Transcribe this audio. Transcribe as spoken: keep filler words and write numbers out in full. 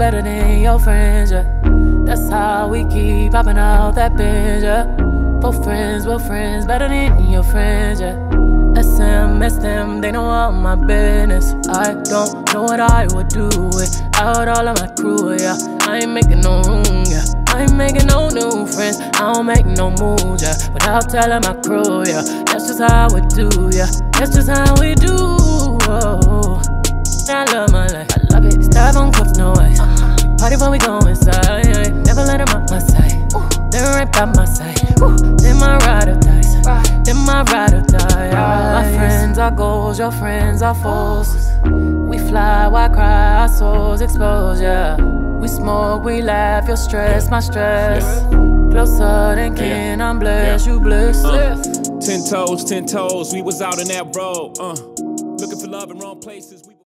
better than your friends, yeah. That's how we keep popping out that binge, yeah. For friends, we're friends, better than your friends, yeah. S M, S them, they know all my business. I don't know what I would do without all of my crew, yeah. I ain't making no room, yeah. I ain't making no new friends, I don't make no moves, yeah. Without telling my crew, yeah. That's just how we do, yeah. That's just how we do, oh. I love my life, I love it. Start on cups, no way. uh-huh. Party when we go inside, yeah. Never let them out my sight. Ooh. They're right by my side. Ooh. Then my ride or dies. Right. Then my ride or die. Right. My friends are goals, your friends are foes. We fly, why cry, our souls exposed, yeah. We smoke, we laugh, your stress, my stress. Yeah. Closer than kin, yeah. I'm blessed, yeah. You blessed. Uh, ten toes, ten toes, we was out in that road, uh, looking for love in wrong places. We